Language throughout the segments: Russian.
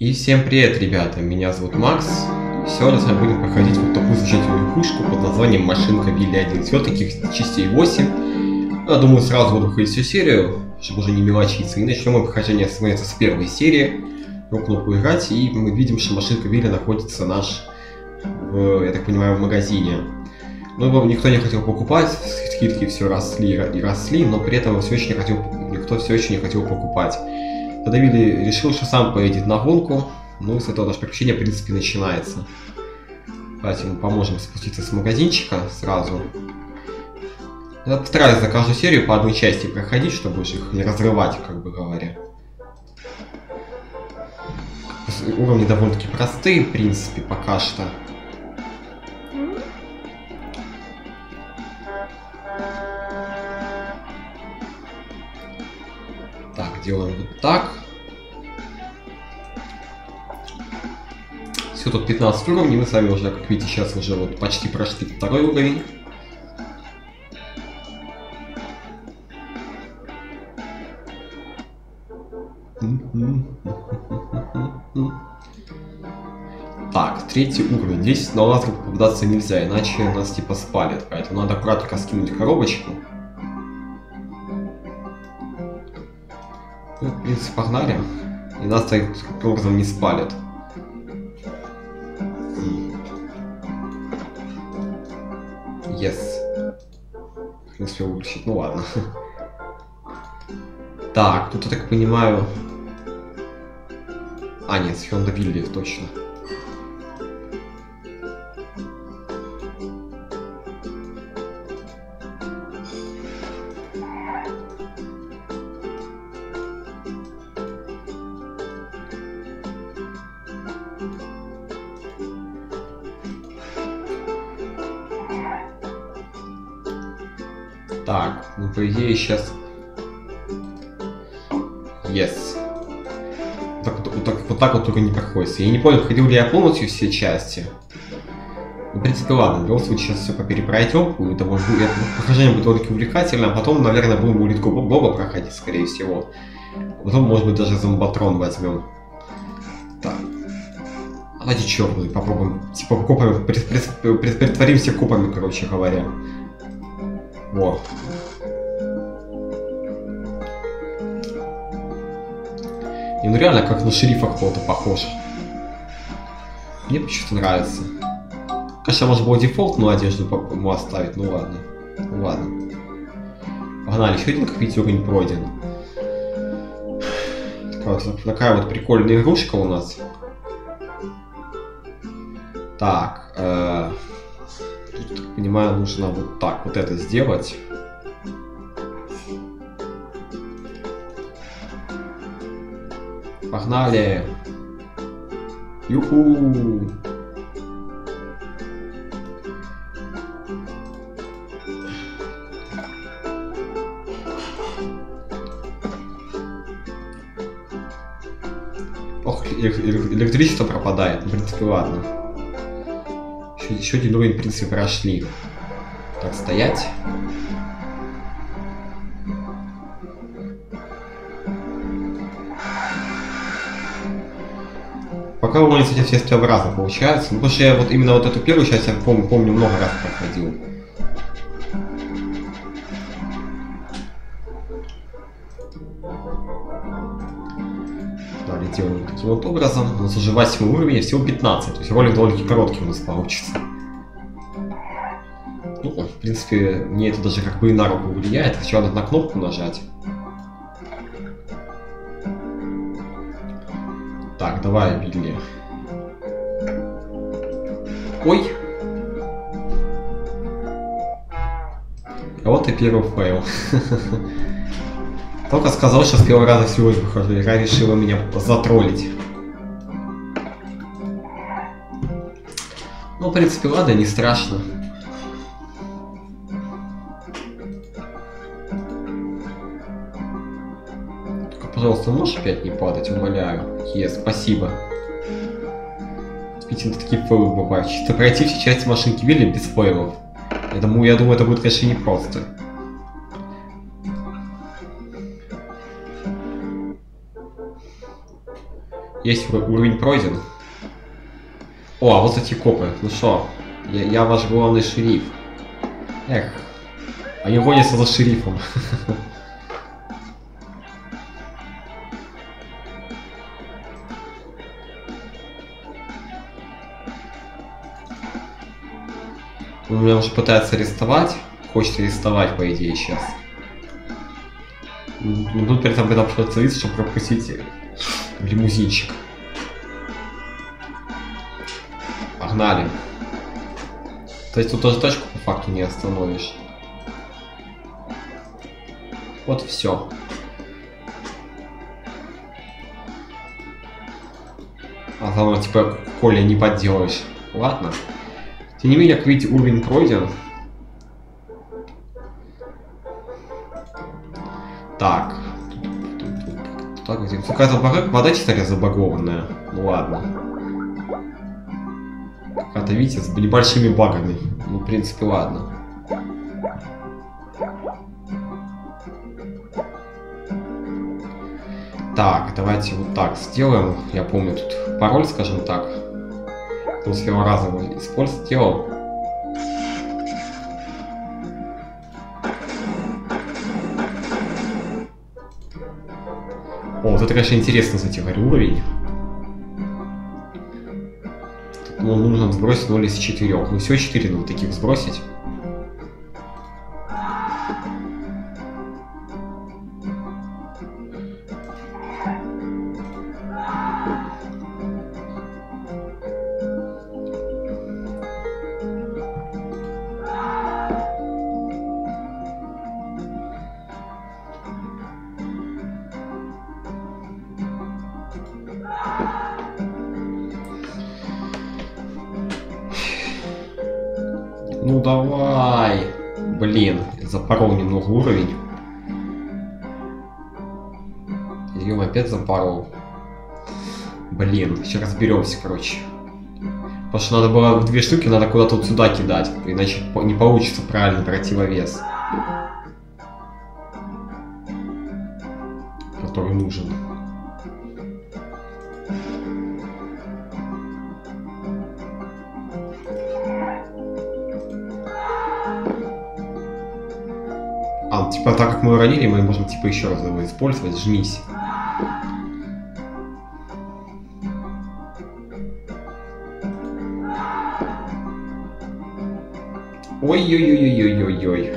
И всем привет, ребята, меня зовут Макс. Сегодня с вами будем проходить вот такую замечательную игрушку под названием Машинка Вилли 1. Всего таких частей 8. Я думаю, сразу буду проходить всю серию, чтобы уже не мелочиться. И начнем мы прохождение с первой серии. На кнопку играть, и мы видим, что Машинка Вилли находится я так понимаю, в магазине. Но его никто не хотел покупать, скидки все росли и росли, но при этом никто все еще не хотел покупать. Тогда Вилли решил, что сам поедет на гонку, ну и с этого наше приключение, в принципе, начинается. Давайте ему поможем спуститься с магазинчика сразу. Я постараюсь за каждую серию по одной части проходить, чтобы их не разрывать, как бы говоря. Уровни довольно-таки простые, в принципе, пока что. Так, делаем вот так. Все, тут 15 уровней, мы с вами уже, как видите, сейчас уже вот почти прошли второй уровень. Так, третий уровень. Здесь на лазер попадаться нельзя, иначе нас типа спалят. Поэтому надо аккуратненько скинуть коробочку. Ну, в принципе, погнали. И нас таким образом не спалят. Yes. Не успел выключить, ну ладно. Так, тут, я так понимаю... А, нет, с Hyundai Вилли, точно. Так, ну по идее сейчас... Yes. Вот так вот только не проходится. Я не понял, ходил ли я полностью все части. Ну, в принципе, ладно. В любом случае, сейчас все перепройдем. Прохождение будет довольно увлекательно. А потом, наверное, будем улитку Боба проходить, скорее всего. А потом, может быть, даже зомботрон возьмем. Так. Давайте черный попробуем. Типа копами, притворимся копами, короче говоря. Во. И ну реально как на шерифа какого-то похож. Мне почему-то нравится. Конечно, можно было дефолтную одежду ему оставить, ну ладно. Ну ладно. Погнали, еще один, как видите, уровень пройден. Такая вот прикольная игрушка у нас. Так, тут, так понимаю, нужно вот так вот это сделать. Погнали! Юху! Ох, электричество пропадает, в принципе, ладно. Еще один уровень, в принципе, прошли. Так, стоять. Пока уровень, кстати, все своеобразно получается. Ну, потому что я вот именно вот эту первую часть я помню много раз проходил. Далее делаем таким вот образом. У нас уже 8 уровень, всего 15. То есть ролик довольно-таки короткий у нас получится. Ну, в принципе, мне это даже как бы и на руку влияет. Сначала надо на кнопку нажать. Так, давай, Вилли. Ой! А вот и первый фейл. Только сказал, что с первого раза всего выхожу. Игра решила меня затроллить. Ну, в принципе, ладно, не страшно. Пожалуйста, можешь опять не падать, умоляю. Спасибо. Видите, такие фейлы бывают. Чисто пройти все части Машинки Вилли без фейлов. Я думаю, это будет, конечно, непросто. Есть уровень пройден. О, а вот эти копы. Ну что, я ваш главный шериф. Эх, они гонятся за шерифом. Он меня уже пытается арестовать. Хочет арестовать, по идее, сейчас. Ну, тут при этом пришло лиц, чтобы пропустить в лимузинчик. Погнали. То есть тут тоже точку по факту не остановишь. Вот все. А там типа Коля не подделаешь. Ладно. Тем не менее, как видите, уровень пройден. Так. Так, где какая-то вода, кстати, забагованная. Ну ладно. Какая-то, видите, с небольшими багами. Ну, в принципе, ладно. Так, давайте вот так сделаем. Я помню тут пароль, скажем так. Он с первого раза его использовал. О, вот это, конечно, интересно, кстати говоря, уровень. Ну, нужно сбросить 0 из 4. Ну, всего 4 надо таких сбросить. Ну давай! Блин, запорол немного уровень. Ее опять запорол. Блин, сейчас разберемся, короче. Потому что надо было в 2 штуки, надо куда-то вот сюда кидать, иначе не получится правильный противовес, который нужен. А, типа, так как мы уронили, мы можем типа еще раз его использовать. Жмись. Ой-ой-ой-ой-ой-ой-ой.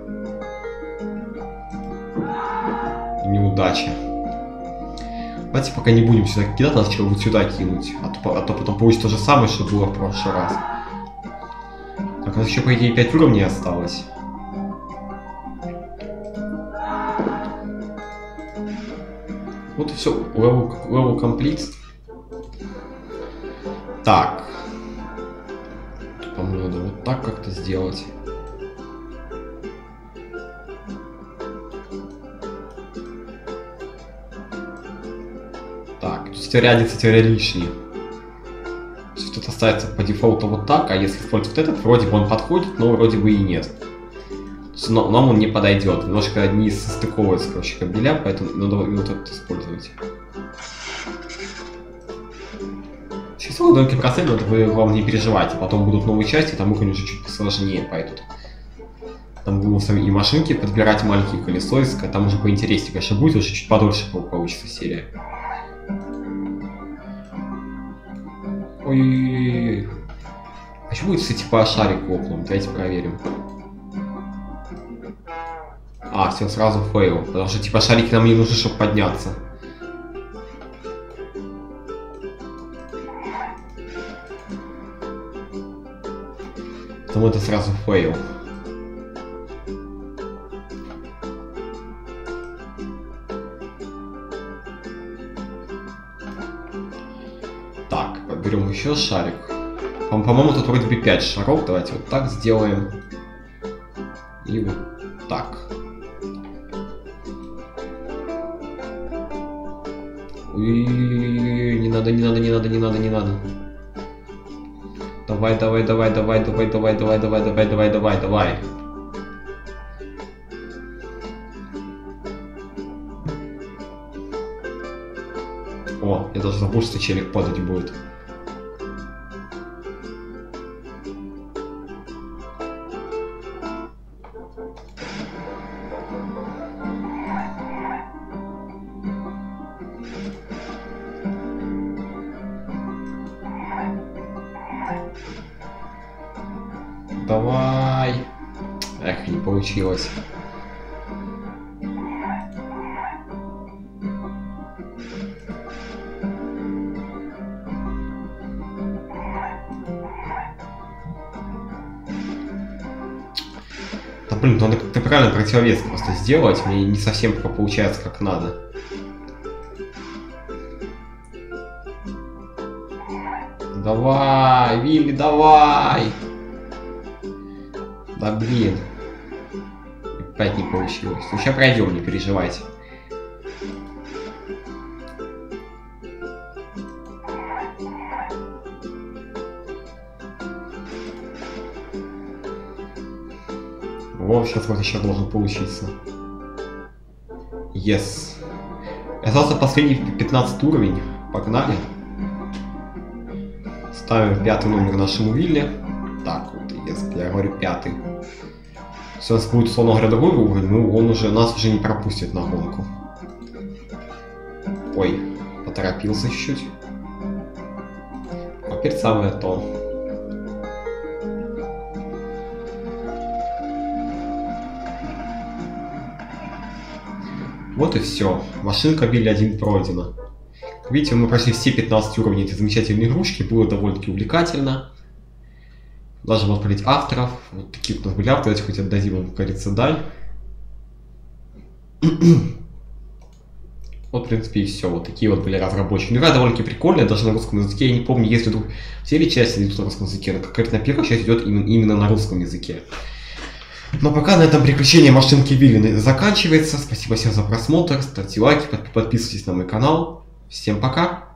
Неудача. Давайте пока не будем сюда кидать, надо сначала вот сюда кинуть. А то потом получится то же самое, что было в прошлый раз. Так, у нас еще, по идее, 5 уровней осталось. Вот и все. Level complete. Так. По-моему, надо вот так как-то сделать. Так, тут стереоди, кстати, лишний. Тут оставится по дефолту вот так, а если использовать вот этот, вроде бы он подходит, но вроде бы и нет. Но нам он не подойдет. Немножко не состыковывается, короче, кабеля, поэтому надо вот этот использовать. Сейчас долгий процент, это вы, главное, не переживайте. Потом будут новые части, там их уже чуть посложнее пойдут. Там будем сами и машинки подбирать, маленькие колесо искать, там уже поинтереснее, конечно, будет, уже чуть подольше получится серия. Ой-ой-ой-ой. А что будет, кстати, по шарику окном? Давайте проверим. А, все, сразу фейл, потому что типа шарики нам не нужны, чтобы подняться. Поэтому это сразу фейл. Так, берем еще шарик. По-моему, тут вроде бы 5 шаров. Давайте вот так сделаем. И вот так. Ой, не надо, не надо, не надо, не надо, не надо. Давай, давай, давай, давай, давай, давай, давай, давай, давай, давай, давай, давай. О, О, я даже забыл, что челик падать будет. Давай. Эх, не получилось. Да блин, надо как-то правильно противовес просто сделать. Мне не совсем получается как надо. Давай, Вилли, давай! Да блин. Опять не получилось. Ну сейчас пройдем, не переживайте. Во, сейчас вот еще должен получиться. Yes. Остался последний 15 уровень. Погнали. Ставим 5-й номер нашему Вилли. Так, вот, yes, я говорю 5-й. Если у нас будет, условно говоря, другой уровень, ну он уже нас уже не пропустит на гонку. Ой, поторопился чуть-чуть. Опять самое то. Вот и все. Машинка Вилли 1 пройдена. Видите, мы прошли все 15 уровней этой замечательной игрушки. Было довольно-таки увлекательно. Даже можно посмотреть авторов. Вот такие вот у нас были авторы. Давайте хоть отдадим им, как говорится, даль. Вот, в принципе, и все. Вот такие вот были разработчики. Ну, игра довольно-таки прикольная, даже на русском языке. Я не помню, если вдруг все ли части идут на русском языке, но как на первой части идет именно на русском языке. Но пока на этом приключение машинки Вилли заканчивается. Спасибо всем за просмотр. Ставьте лайки, подписывайтесь на мой канал. Всем пока!